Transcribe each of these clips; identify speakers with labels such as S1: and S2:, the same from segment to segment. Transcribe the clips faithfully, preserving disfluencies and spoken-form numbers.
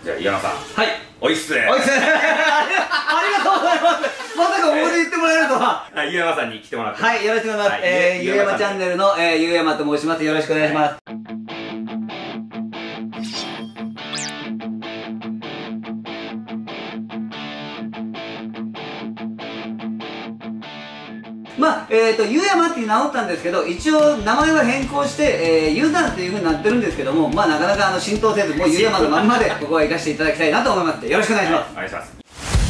S1: じゃあ、井山さん。はい。おいっす。お
S2: いっす。ありがとうございます。まさかここで言ってもらえるとは。
S1: はい、井山さんに来てもらって。
S2: はい、よろしくお願いします。えー、ゆうやまチャンネルの、えー、ゆうやまと申します。よろしくお願いします。まあ、えっと、ゆうやまって名乗ったんですけど、一応名前は変更して、えー、ゆうさんっていう風になってるんですけども、まあ、なかなかあの浸透せず、もうゆうやまのまんまで、ここは行かせていただきたいなと思います。よろしくお願いします。
S1: お願いします。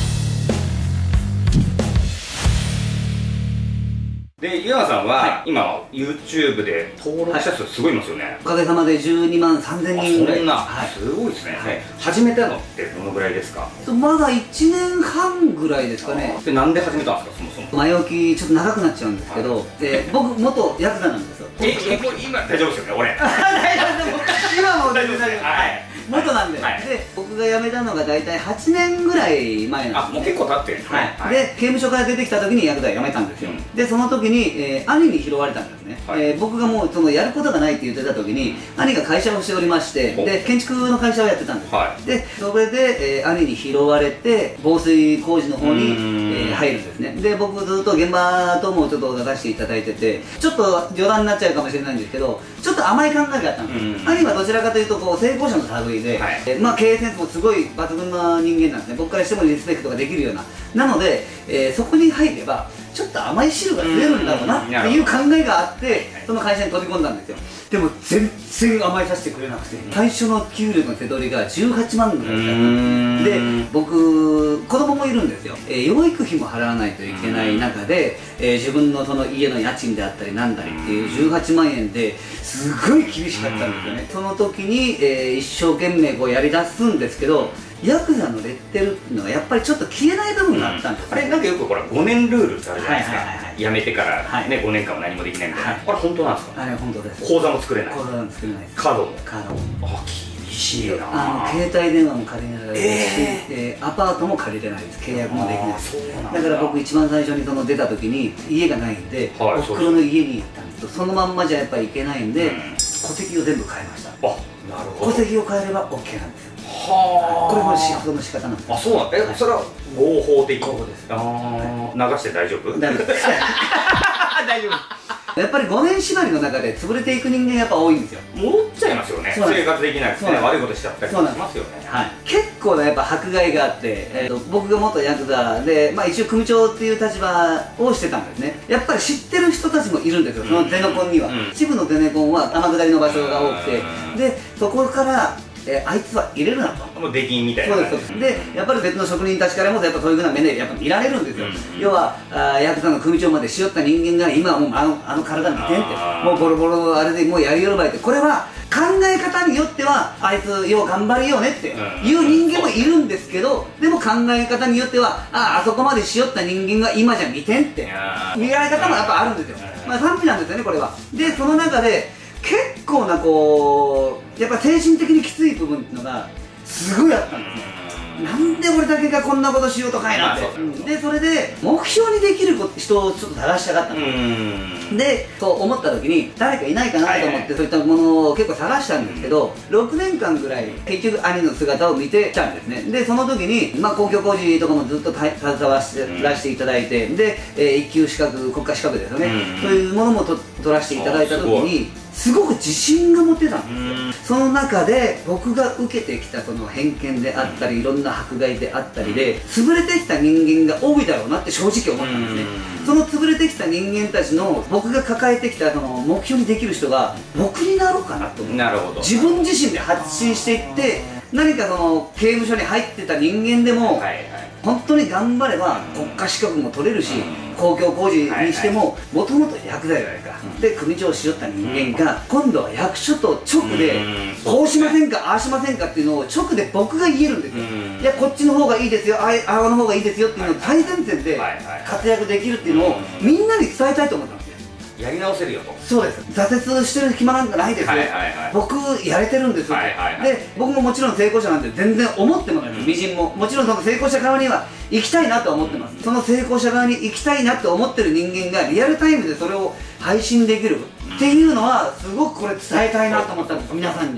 S1: で、ゆうやまさんは、はい、今、YouTube で登録者数すごいいますよね。はい、
S2: おかげさまでじゅうにまんさんぜんにんぐらい。
S1: そんな、はい、すごいですね。はい、始めたのってどのぐらいですか？
S2: まだいちねんはんぐらいですかね。
S1: で、なんで始めたんですか、そもそも。
S2: 前置きちょっと長くなっちゃうんですけど、はい、で僕、元ヤクザなんですよ。
S1: え、え、今大丈夫ですよね、俺。
S2: 大丈夫です。今も大丈夫です。
S1: はい。
S2: 元なんで、はい、で僕が辞めたのが大体はちねんぐらい前なんです、ね、
S1: あ、もう結構経ってるんですね、
S2: はい、で刑務所から出てきた時にヤクザ辞めたんですよ、うん、でその時に、えー、兄に拾われたんですね、はい、えー、僕がもうそのやることがないって言ってた時に兄が会社をしておりまして、で建築の会社をやってたんです、はい、でそれで、えー、兄に拾われて防水工事の方に、えー、入るんですね。で僕ずっと現場ともちょっと出させていただいてて、ちょっと冗談になっちゃうかもしれないんですけど、ちょっと甘い考えがあったんです。兄はどちらかというとこう成功者の類で、はい、えー、まあ経営センスもすごい抜群な人間なんですね。僕からしてもリスペクトができるような。なので、えー、そこに入ればちょっと甘い汁が出るんだろうなっていう考えがあって、その会社に飛び込んだんですよ。でも全然甘えさせてくれなくて、最初の給料の手取りがじゅうはちまんぐらいだったんです。で僕子供もいるんですよ、えー、養育費も払わないといけない中で、えー、自分のその家の家賃であったりなんだりっていうじゅうはちまんえんですごい厳しかったんですよね。その時に、えー、一生懸命こうやりだすんですけど、ヤクザのレッテルっていうのはやっぱりちょっと消えない部分があったんです、
S1: うん、あれなんかよくほらごねんルールってあるじゃないですか。辞めてからね、はい、ごねんかんも何もできないみたいな、はい、あれ本当なんですか？
S2: あれ本当です。
S1: 口座も作れない。口
S2: 座も作れないです。
S1: カードも。
S2: カードも。
S1: あ、厳しいな。
S2: あの携帯電話も借りれないですし、えー、アパートも借りれないです。契約もできないです。だから僕一番最初にその出た時に家がないんで、はい、おふくろの家に行ったんですけど、そのまんまじゃやっぱりいけないんで、うん、戸籍を全部変えました。あ、なるほど。戸籍を変えれば オーケー なんですよ。はあ、これもシフトの仕方なんです。
S1: あ、そうなんえ、それは合法的。合法です。ああ、流して大丈夫？大丈夫です。
S2: 大丈夫。やっぱりごねん縛りの中で潰れていく人間がやっぱ多いんですよ。
S1: 戻っちゃいますよね。生活できなくて悪いことしちゃったりしますよね。はい。結
S2: 構なやっぱ迫害があって、えっと僕が元ヤクザで、まあ一応組長っていう立場をしてたんですね。やっぱり知ってる人たちもいるんですよ。そのゼネコンには。一部のゼネコンは天下りの場所が多くて、でそこからえー、あいつは入れるなと。
S1: もう出禁みたいな。
S2: そうです。で、やっぱり別の職人たちからもやっぱそういうふうな目でやっぱ見られるんですよ。うん、要はあヤクザの組長までしよった人間が今はもうあのあの体見てんって、もうボロボロあれでもうやりよるばいって、これは考え方によってはあいつよう頑張りよねっていう人間もいるんですけど、でも考え方によってはああそこまでしよった人間が今じゃ見てんって見られ方もやっぱあるんですよ。まあ賛否なんですよねこれは。でその中で結構なこうやっぱ精神的にきつい部分っていうのがすごいあったんですね。なんで俺だけがこんなことしようとかいなって、うん、でそれで目標にできる人をちょっと探したかったので、そう思った時に誰かいないかなと思ってそういったものを結構探したんですけど、ろくねんかんぐらい結局兄の姿を見てきたんですね。でその時に、まあ、公共工事とかもずっと携わらせていただいて、で、えー、一級資格国家資格ですよね、そういうものもと取らせていただいた時にすごく自信が持てたんですよ。その中で僕が受けてきたその偏見であったりいろんな迫害であったりで潰れてきた人間が多いだろうなって正直思ったんですね。その潰れてきた人間たちの僕が抱えてきたその目標にできる人が僕になろうかなと思って、なるほど、自分自身で発信していって何かその刑務所に入ってた人間でも、はいはい、本当に頑張れば国家資格も取れるし、公共工事にしてももともと薬剤じゃないか、うん、で組長をしよった人間が、うん、今度は役所と直で、うん、こうしませんか、ああしませんかっていうのを直で僕が言えるんですよ、うん、いやこっちの方がいいですよ、ああの方がいいですよっていうのを最前線で活躍できるっていうのをみんなに伝えたいと思ったんですよ。やり直せるよと。そうです。挫折してる暇なんかないですよ、僕やれてるんですよ。で僕ももちろん成功者なんて全然思ってもないです、みじんも。もちろんその成功者側には行きたいなと思ってます。その成功者側に行きたいなと思ってる人間がリアルタイムでそれを配信できるっていうのはすごくこれ伝えたいなと思ったんです、皆さんに。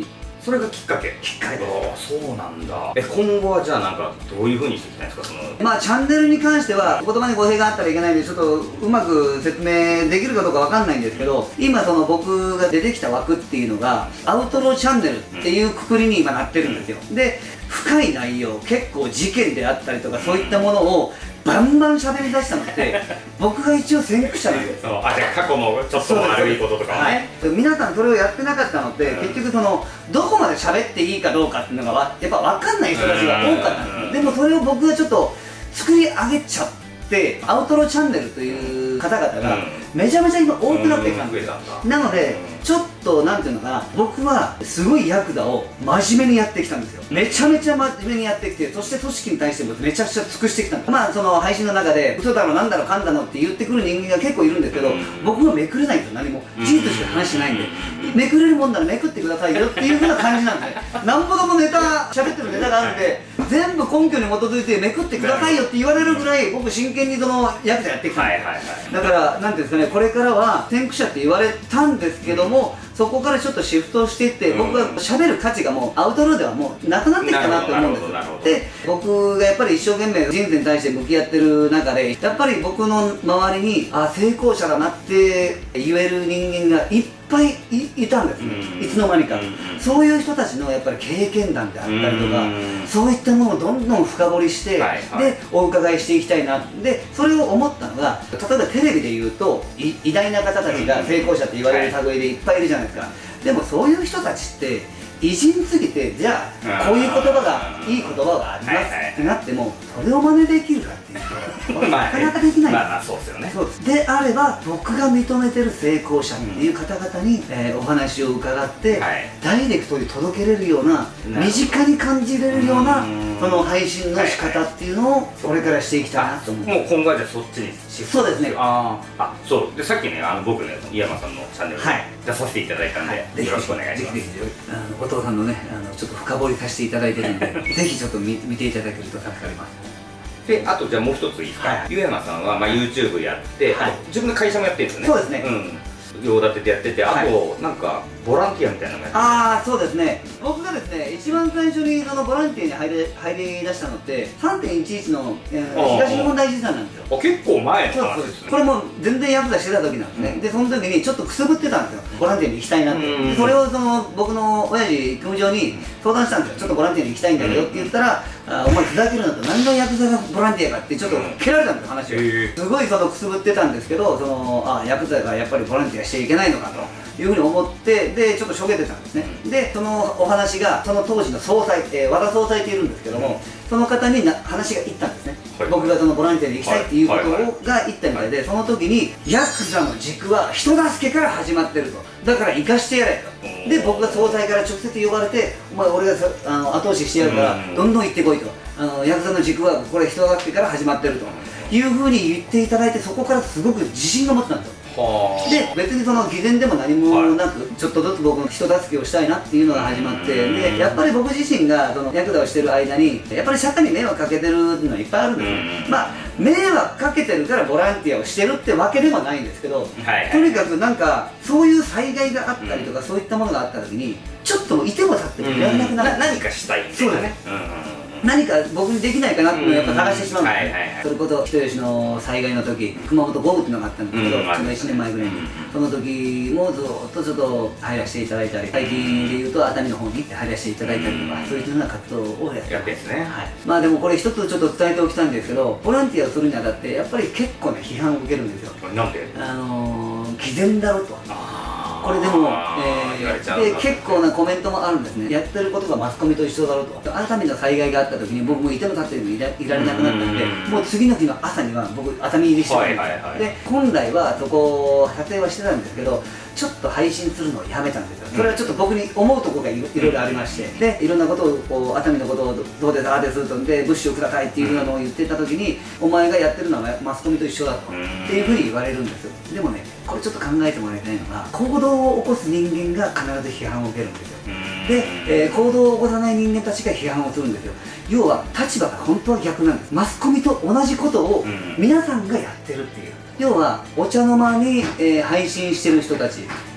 S1: それがきっかけ
S2: きっかけです。
S1: ああそうなんだ。え今後はじゃあなんかどういうふうにしていきたいんですか？その
S2: まあチャンネルに関しては言葉に語弊があったらいけないんでちょっとうまく説明できるかどうかわかんないんですけど、今その僕が出てきた枠っていうのがアウトローチャンネルっていうくくりに今なってるんですよ。で深い内容、結構事件であったりとかそういったものをバンバン喋り出したのって僕が一応先駆者なんです。
S1: あ、じゃあ過去のちょっと悪いこととかはね、
S2: はい、皆さんそれをやってなかったのって、うん、結局そのどこまで喋っていいかどうかっていうのがやっぱ分かんない人たちが多かったんです。でもそれを僕がちょっと作り上げちゃってアウトローチャンネルという方々がめちゃめちゃ今多くなってきたんですよ。なのでちょっとなんていうのかな、僕はすごいヤクザを真面目にやってきたんですよ。めちゃめちゃ真面目にやってきて、そして組織に対してもめちゃくちゃ尽くしてきたんです。まあその配信の中で嘘だろなんだろかんだのって言ってくる人間が結構いるんですけど、僕はめくれないんですよ。何も事実しか話してないんで、めくれるもんならめくってくださいよっていう風な感じなんで、なんぼどもネタ喋ってるネタがあるんで全部根拠に基づいてめくってくださいよって言われるぐらい僕真剣にそのヤクザやってきたんですよ。だからなんていうんですかね、これからは先駆者って言われたんですけども、そこからちょっとシフトをしていって、僕が喋る価値がもうアウトローではもうなくなってきたなと思うんですよ。で僕がやっぱり一生懸命人生に対して向き合ってる中で、やっぱり僕の周りにあ成功者だなって言える人間がいっぱい い, いたんですね、いつの間にか。そういう人たちのやっぱり経験談であったりとか、そういったものをどんどん深掘りして、はいはい、でお伺いしていきたいな。でそれを思ったのが、例えばテレビで言うとい偉大な方たちが成功者って言われる類でいっぱいいるじゃないですか。でもそういう人たちって偉人すぎて、じゃあこういう言葉がいい言葉がありますってなってもそれを真似できるかっていうとなかなかできない。
S1: まあまあそうですよね。
S2: そうであれば僕が認めてる成功者っていう方々に、えー、お話を伺って、はい、ダイレクトに届けれるような、身近に感じれるようなその配信の仕方っていうのをこれからしていきたいなと思って。
S1: もう今後はじゃあそっちにシフト。
S2: そうですね。
S1: ああそうで、さっきねあの僕ね井山さんのチャンネルに出させていただいたんで、はい、よろしくお願いします。
S2: お父さんのねあのちょっと深掘りさせていただいてるんでぜひちょっと 見, 見ていただけると助かります。
S1: であとじゃあもう一ついいですか、はい、湯山さんは、まあ、YouTube やって、はい、自分の会社もやってるんですよね。
S2: そうですね、
S1: うん、用立ててやってて、あと、はい、なんかボランティアみたいなのもやってて、
S2: ああそうですね、僕がですね一番最初にそのボランティアに入り入り出したのって さんてんいちいち の、えー、東日本大震災なんですよ。
S1: あ結構前の話ですね。
S2: これも全然ヤクザしてた時なんですね、うん、でその時にちょっとくすぶってたんですよ、ボランティアに行きたいなって。でそれをその僕の親父組長に相談したんですよ。ちょっとボランティアに行きたいんだけどって言ったら、あお前ふざけるなと、何がヤクザがボランティアかってちょっと蹴られたんですよ話を。すごいそのくすぶってたんですけど、そのあヤクザがやっぱりボランティアしちゃいけないのかというふうに思って、でちょっとしょげてたんですね。でそのお話がその当時の総裁、えー、和田総裁っているんですけども、その方にな話がいったんですね、はい、僕がそのボランティアに行きたいっていうことをが言ったみたいで、その時にヤクザの軸は人助けから始まってると、だから行かしてやれと。で僕が総裁から直接呼ばれて、お前俺があの後押ししてやるからどんどん行ってこいと、あのヤクザの軸はこれ人助けから始まってるというふうに言っていただいて、そこからすごく自信が持ってたんですよ。で別にその偽善でも何もなく、ちょっとずつ僕の人助けをしたいなっていうのが始まって、でやっぱり僕自身がそのヤクザをしてる間にやっぱり社会に迷惑かけてるのはいっぱいあるんですよ。まあ迷惑かけてるからボランティアをしてるってわけでもないんですけど、とにかくなんかそういう災害があったりとか、そういったものがあった時にちょっといても立ってもいられなくなる、
S1: 何かしたいみたいなね、
S2: 何か僕にできないかなっていうのをやっぱ探してしまうんですね。それこそ人吉の災害の時、熊本豪雨っていうのがあったんですけど、そのいちねんまえぐらいに、その時もずっとちょっと入らせていただいたり、最近でいうと熱海の方に入らせていただいたりとか、そういうような活動をやってます。まあでもこれ一つちょっと伝えておきたいんですけど、ボランティアをするにあたってやっぱり結構ね批判を受けるんですよ。なんで？あのー、偽善だろと。これでも、えー、で結構なコメントもあるんですね。やってることがマスコミと一緒だろうと。熱海の災害があった時に僕もいても立ってもい ら, いられなくなったので、もう次の日の朝には僕熱海入りしてたんです。で本来はそこを撮影はしてたんですけど、ちょっと配信するのをやめたんですよ。それはちょっと僕に思うところがい ろ, いろいろありまして、でいろんなことをこう熱海のことをどうですああですとで物資をくださいっていうふうなのを言ってた時に、お前がやってるのはマスコミと一緒だとっていうふうに言われるんですよ。でもね、これちょっと考えてもらいたいのが、行動を起こす人間が必ず批判を受けるんですよ。で、えー、行動を起こさない人間たちが批判をするんですよ。要は立場が本当は逆なんです。マスコミと同じことを皆さんがやってるっていう。要はお茶の間に、えー、配信してる人たち、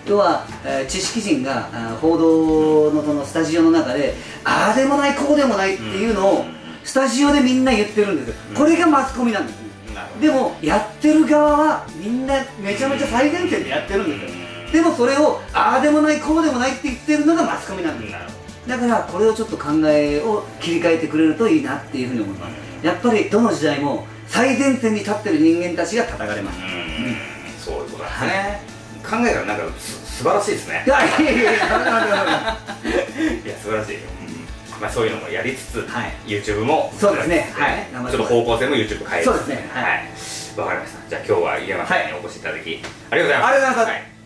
S2: 要は、えー、知識人があ報道のそのスタジオの中でああでもないこうでもないっていうのをスタジオでみんな言ってるんですよ。これがマスコミなんですね。でもやってる側はみんなめちゃめちゃ最前線でやってるんですよ。でもそれをああでもないこうでもないって言ってるのがマスコミなんです。だからこれをちょっと考えを切り替えてくれるといいなっていうふうに思います。やっぱりどの時代も最前線に立ってる人間たちが叩かれます。
S1: そういうことですね。考えがなんか素晴らしいですね。
S2: いやいやいやいや、いや
S1: 素晴らしい。まあそういうのもやりつつ YouTube も
S2: そうですね、
S1: ちょっと方向性も YouTube 変える。
S2: そうですね、
S1: はい、わかりました。じゃあ今日は入山さんにお越しいただきありがとうございます。
S2: ありがとうございます。